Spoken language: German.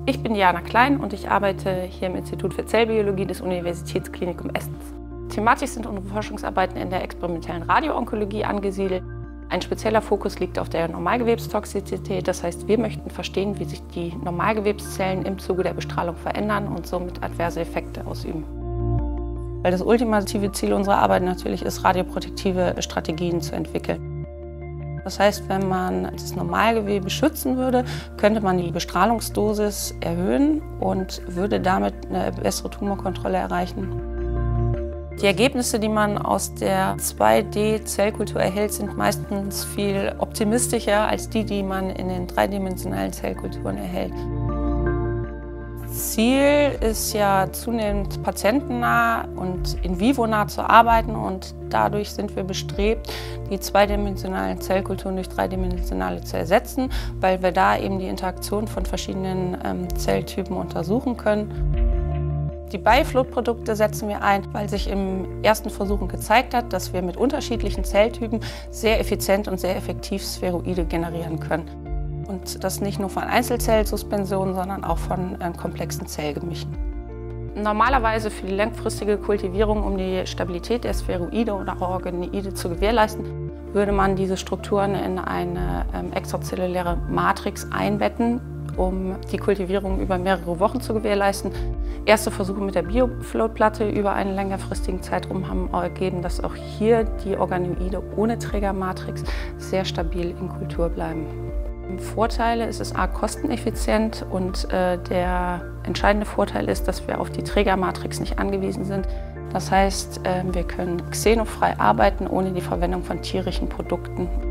Ich bin Jana Klein und ich arbeite hier im Institut für Zellbiologie des Universitätsklinikums Essen. Thematisch sind unsere Forschungsarbeiten in der experimentellen Radioonkologie angesiedelt. Ein spezieller Fokus liegt auf der Normalgewebstoxizität, das heißt, wir möchten verstehen, wie sich die Normalgewebszellen im Zuge der Bestrahlung verändern und somit adverse Effekte ausüben. Weil das ultimative Ziel unserer Arbeit natürlich ist, radioprotektive Strategien zu entwickeln. Das heißt, wenn man das Normalgewebe schützen würde, könnte man die Bestrahlungsdosis erhöhen und würde damit eine bessere Tumorkontrolle erreichen. Die Ergebnisse, die man aus der 2D-Zellkultur erhält, sind meistens viel optimistischer als die man in den dreidimensionalen Zellkulturen erhält. Ziel ist ja zunehmend patientennah und in vivo nah zu arbeiten und dadurch sind wir bestrebt, die zweidimensionalen Zellkulturen durch dreidimensionale zu ersetzen, weil wir da eben die Interaktion von verschiedenen Zelltypen untersuchen können. Die Biofluid-Produkte setzen wir ein, weil sich im ersten Versuchen gezeigt hat, dass wir mit unterschiedlichen Zelltypen sehr effizient und sehr effektiv Spheroide generieren können. Und das nicht nur von Einzelzellsuspensionen, sondern auch von komplexen Zellgemischen. Normalerweise für die langfristige Kultivierung, um die Stabilität der Spheroide oder Organoide zu gewährleisten, würde man diese Strukturen in eine extrazelluläre Matrix einbetten, um die Kultivierung über mehrere Wochen zu gewährleisten. Erste Versuche mit der Biofloat-Platte über einen längerfristigen Zeitraum haben ergeben, dass auch hier die Organoide ohne Trägermatrix sehr stabil in Kultur bleiben. Vorteile ist es kosteneffizient und der entscheidende Vorteil ist, dass wir auf die Trägermatrix nicht angewiesen sind. Das heißt, wir können xenofrei arbeiten ohne die Verwendung von tierischen Produkten.